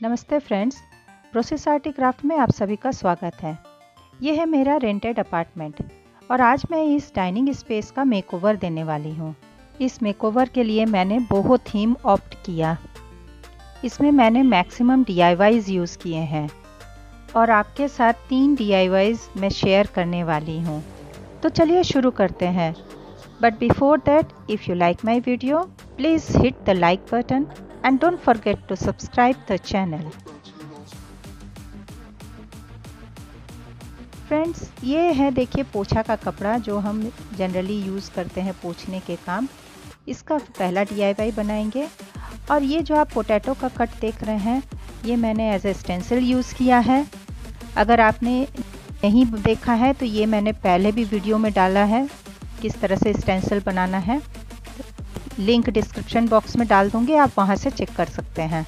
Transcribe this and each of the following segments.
नमस्ते friends, process art craft में आप सभी का स्वागत है। ये है मेरा रेंटेड अपार्टमेंट और आज मैं इस डाइनिंग स्पेस का मेकओवर देने वाली हूँ। इस मेकओवर के लिए मैंने बोहो थीम ऑप्ट किया। इसमें मैंने मैक्सिमम DIYs यूज़ किए हैं और आपके साथ 3 DIYs मैं शेयर करने वाली हूँ। तो चलिए शुरू करते हैं। But before that, if you like my video, please hit the like button and don't forget to subscribe the channel. Friends, ये है देखिए पोछा का कपड़ा जो हम जनरली यूज़ करते हैं पोछने के काम। इसका पहला DIY बनाएंगे। और ये जो आप पोटैटो का कट देख रहे हैं, ये मैंने एज ए स्टेंसिल यूज़ किया है। अगर आपने नहीं देखा है तो ये मैंने पहले भी वीडियो में डाला है किस तरह से स्टेंसिल बनाना है। लिंक डिस्क्रिप्शन बॉक्स में डाल दूंगी, आप वहां से चेक कर सकते हैं।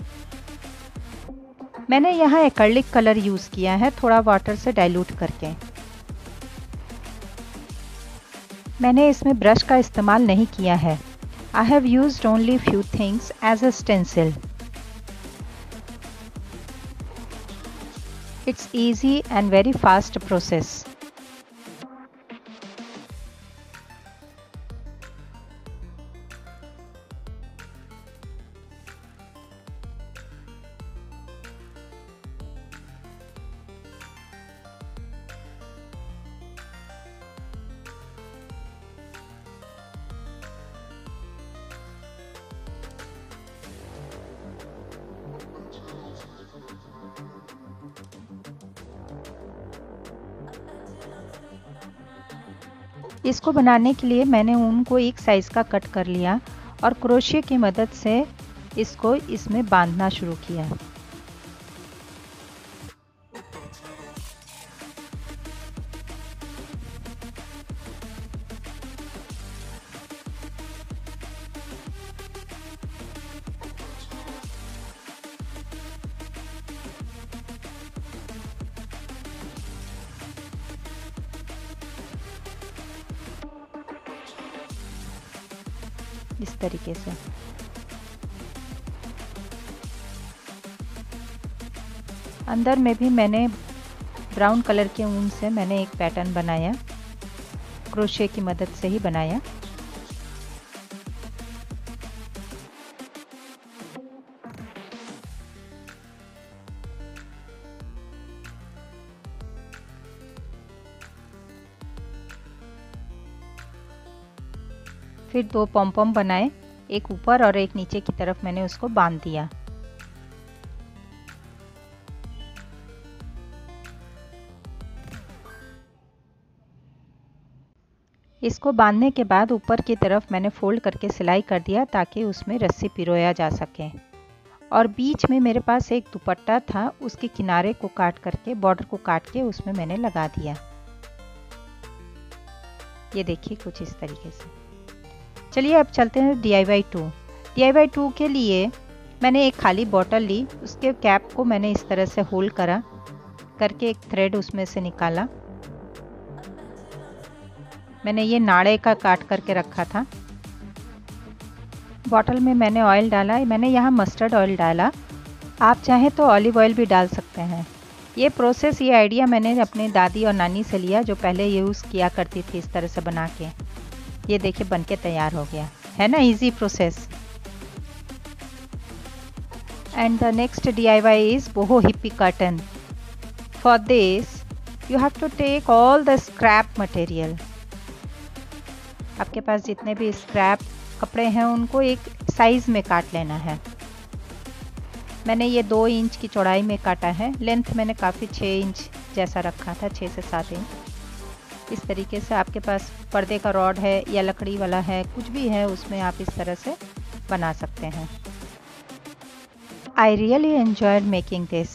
मैंने यहाँ एक्रिलिक कलर यूज़ किया है, थोड़ा वाटर से डाइल्यूट करके। मैंने इसमें ब्रश का इस्तेमाल नहीं किया है। I have used only few things as a stencil. It's easy and very fast process. इसको बनाने के लिए मैंने ऊन को एक साइज़ का कट कर लिया और क्रोशिया की मदद से इसको इसमें बांधना शुरू किया। इस तरीके से अंदर में भी मैंने ब्राउन कलर के ऊन से मैंने एक पैटर्न बनाया, क्रोशिया की मदद से ही बनाया। फिर 2 पॉम-पॉम बनाए, एक ऊपर और एक नीचे की तरफ मैंने उसको बांध दिया। इसको बांधने के बाद ऊपर की तरफ मैंने फोल्ड करके सिलाई कर दिया ताकि उसमें रस्सी पिरोया जा सके। और बीच में मेरे पास एक दुपट्टा था, उसके किनारे को काट करके, बॉर्डर को काट के उसमें मैंने लगा दिया। ये देखिए कुछ इस तरीके से। चलिए अब चलते हैं DIY 2। DIY 2 के लिए मैंने एक खाली बॉटल ली, उसके कैप को मैंने इस तरह से होल करा करके एक थ्रेड उसमें से निकाला। मैंने ये नाड़े का काट करके रखा था। बॉटल में मैंने ऑयल डाला, मैंने यहाँ मस्टर्ड ऑयल डाला, आप चाहें तो ऑलिव ऑयल भी डाल सकते हैं। ये प्रोसेस, ये आइडिया मैंने अपने दादी और नानी से लिया जो पहले यूज़ किया करती थी इस तरह से बना के। ये देखिए बनके तैयार हो गया है ना, easy process. And the next DIY is boho hippie curtain. For this you have to take all the scrap material. आपके पास जितने भी स्क्रैप कपड़े हैं उनको एक साइज में काट लेना है। मैंने ये 2 इंच की चौड़ाई में काटा है। लेंथ मैंने काफ़ी 6 इंच जैसा रखा था, 6 से 7 इंच। इस तरीके से आपके पास पर्दे का रॉड है या लकड़ी वाला है, कुछ भी है, उसमें आप इस तरह से बना सकते हैं। I really enjoyed making this.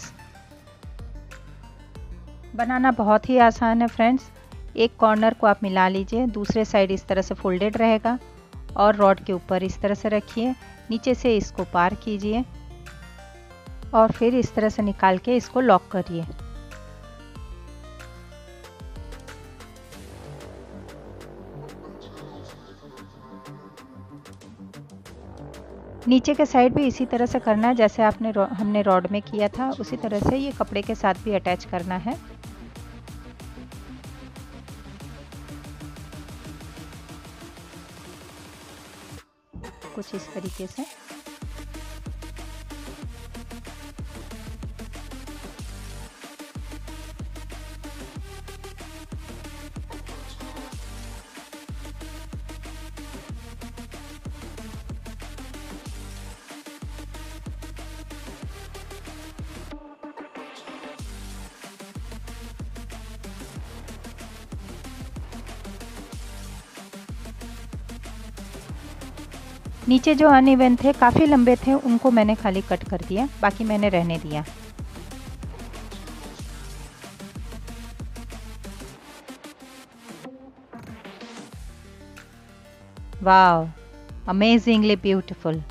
बनाना बहुत ही आसान है फ्रेंड्स। एक कॉर्नर को आप मिला लीजिए, दूसरे साइड इस तरह से फोल्डेड रहेगा और रॉड के ऊपर इस तरह से रखिए, नीचे से इसको पार कीजिए और फिर इस तरह से निकाल के इसको लॉक करिए। नीचे के साइड भी इसी तरह से करना है जैसे हमने रॉड में किया था, उसी तरह से ये कपड़े के साथ भी अटैच करना है। कुछ इस तरीके से। नीचे जो अनइवन थे, काफ़ी लंबे थे, उनको मैंने खाली कट कर दिया, बाकी मैंने रहने दिया। Wow, amazingly beautiful.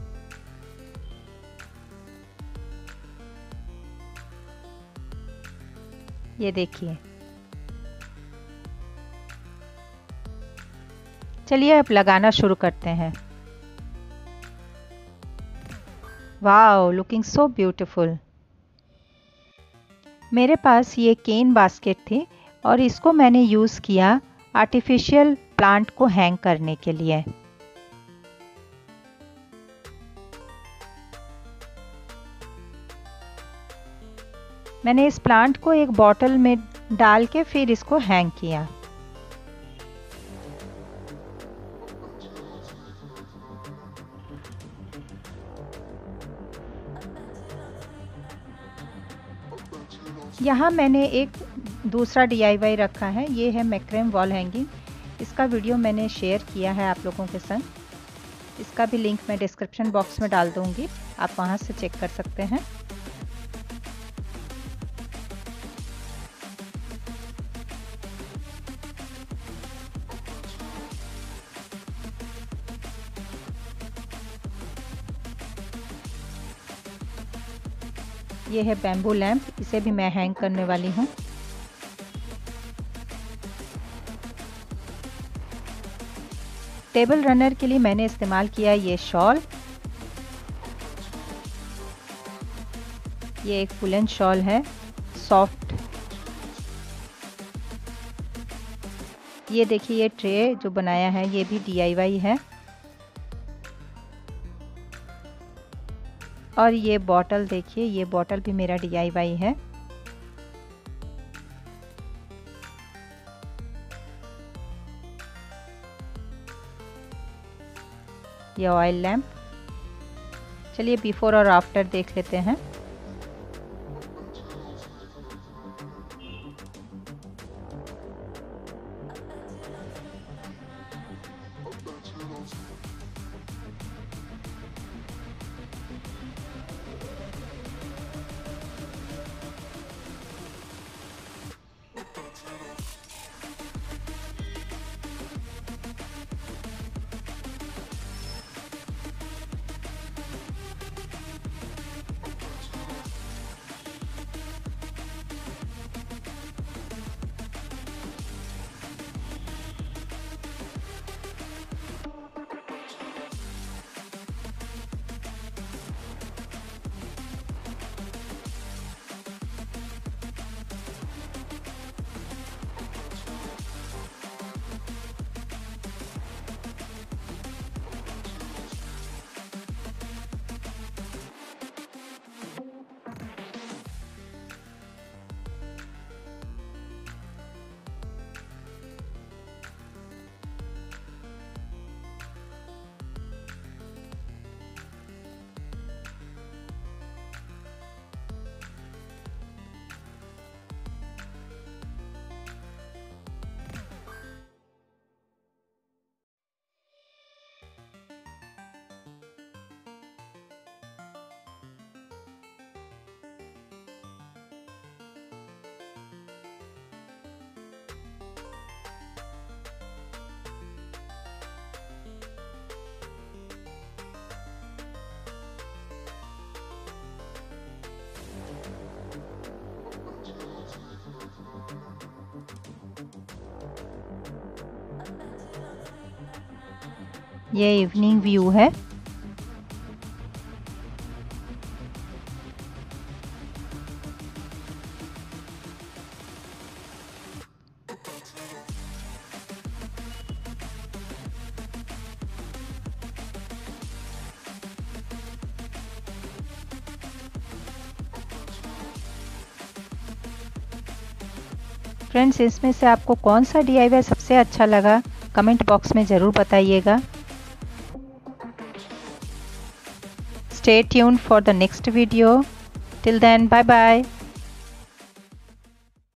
ये देखिए। चलिए अब लगाना शुरू करते हैं। Wow, looking so beautiful. मेरे पास ये केन बास्केट थी और इसको मैंने यूज़ किया आर्टिफिशियल प्लांट को हैंग करने के लिए। मैंने इस प्लांट को एक बॉटल में डाल के फिर इसको हैंग किया। यहाँ मैंने एक दूसरा DIY रखा है, ये है मैक्रेम वॉल हैंगिंग। इसका वीडियो मैंने शेयर किया है आप लोगों के संग, इसका भी लिंक मैं डिस्क्रिप्शन बॉक्स में डाल दूँगी, आप वहाँ से चेक कर सकते हैं। ये है बैम्बू लैंप, इसे भी मैं हैंग करने वाली हूँ। टेबल रनर के लिए मैंने इस्तेमाल किया ये शॉल। ये एक वुलन शॉल है, सॉफ्ट। ये देखिए, ये ट्रे जो बनाया है ये भी DIY है। और ये बॉटल देखिए, ये बॉटल भी मेरा DIY है। ये ऑयल लैंप। चलिए बिफोर और आफ्टर देख लेते हैं। ये इवनिंग व्यू है। फ्रेंड्स, इसमें से आपको कौन सा DIY सबसे अच्छा लगा कमेंट बॉक्स में ज़रूर बताइएगा। Stay tuned for the next video. Till then, bye bye.